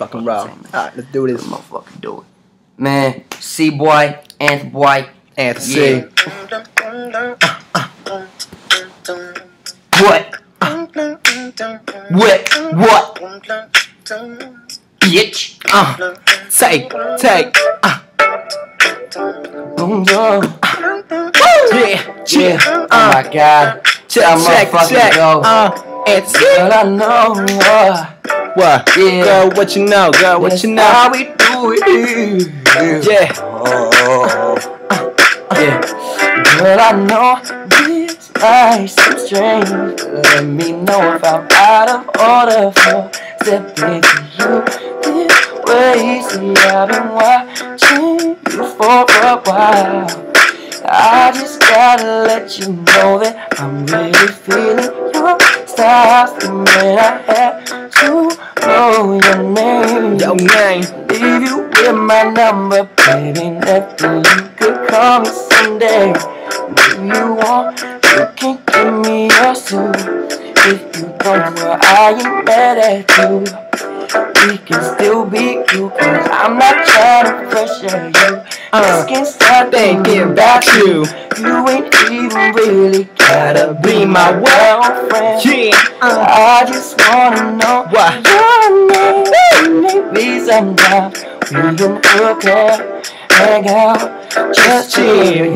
motherfucking roll. Alright, let's do this. Motherfucking do it. Man, C-Boy, Anth Boy. Anth yeah. C. What? Bitch. Take. Boom, boom. Yeah. Oh my God. Check. Anth C. Girl, I know. What? Yeah. Girl, what you know? Girl, what That's you know? how we do it. Yeah. Yeah. Girl, I know this might seem strange. Let me know if I'm out of order for stepping to you this way. See, I've been watching you for a while. I just gotta let you know that I'm really feeling your style. Man, I had to know your name. Leave you with my number, baby. Nothing you could call me someday. If you want, you can give me yours too. If you don't, well, I ain't mad at you. We can still be you, cause I'm not trying to pressure you. Just can't stop thinking about you. You ain't even really gotta be my girlfriend. I just wanna know your name. Maybe sometime we can hook up, hang out, just chill.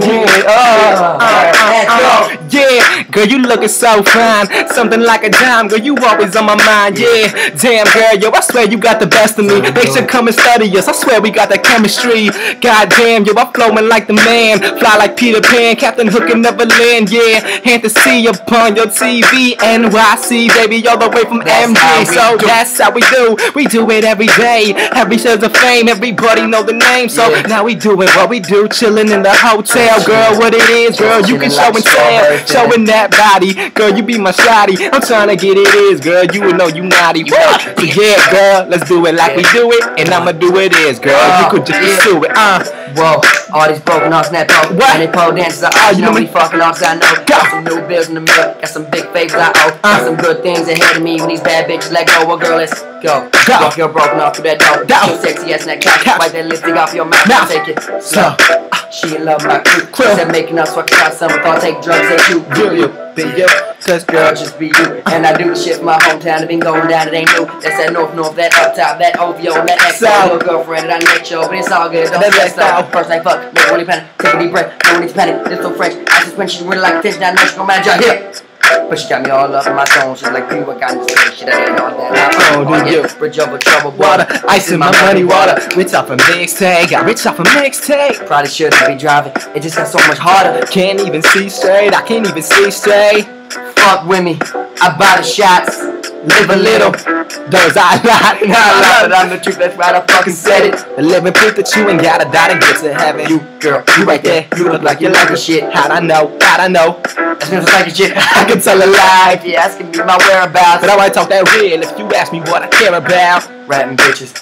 Yeah, girl, you looking so fine. Something like a dime, girl, you always on my mind. Yeah, damn, girl, yo, I swear you got the best of me. They should come and study us. I swear we got that chemistry. Goddamn, yo, I'm flowing like the man, fly like Peter Pan, Captain Hook and Neverland. Yeah, hand to see upon your TV, NYC, baby, all the way from MG. So that's how we do. We do it every day. Every show's a fame. Everybody know the name. So now we doing what we do, chilling in the hotel. Girl, what it is, girl, you can show and tell. Showing that body, girl, you be my shawty. I'm trying to get it is, girl, you would know you naughty. So yeah, girl, let's do it like we do it, and I'ma do it is, girl. You could just pursue it, Whoa, all these broken arms, snap off. And they pole dances, you know we fucking arms, I know. Got some new bills in the mail, got some big favors I owe. Got some good things ahead of me when these bad bitches let go. Well, girl, let's go. Walk your broken off through that door. Your sexy ass in that couch. Wipe that lipstick off your mouth. Now take it slow. She love my crew. Said making us fuck out some thought take drugs at you. Be you, cause girl, just be you. And I do the shit for my hometown. It been going down, it ain't new. That's that north, that up top, that OVO, that XO. Your girlfriend that I met you, but it's all good. Don't stress out. First I fuck, make really panic. Take a deep breath, no need to panic. This so French. I just when she really like attention, I know she gon' manage your hip. But she got me all up in my zone. She's like, what kind of shit I ain't all that. Do you? Bridge over trouble water, ice in my money water. Rich off a mixtape, got rich off a mixtape. Probably shouldn't be driving, it just got so much harder. Can't even see straight, I can't even see straight. Fuck with me, I buy the shots. Live a little, those I lie. But I'm the truth, that's right, I fucking said it. The living proof that you ain't gotta die to get to heaven. You, girl, you right there, you look like you like the shit. How'd I know? That's just like shit. I can tell a lie if you asking me my whereabouts. But I might talk that real if you ask me what I care about. Rapping bitches,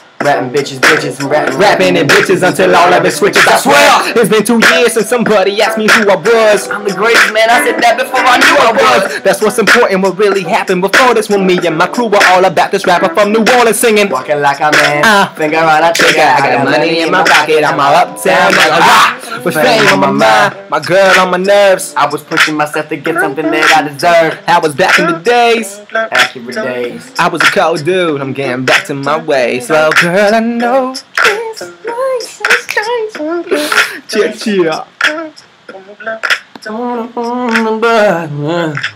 and rapping and bitches until all of it switches. I swear, it's been 2 years since somebody asked me who I was. I'm the greatest, man, I said that before I knew I was. That's what's important, what really happened before this. When me and my crew were all about this rapper from New Orleans singing. Walking like a man, finger on a trigger. I got money in my pocket, I'm all uptown, with fame on my mind, my girl on my nerves. I was pushing myself to get something that I deserved. I was back in the days, accurate days. I was a cold dude, I'm getting back to my ways. Well, girl, I know it's nice, chill.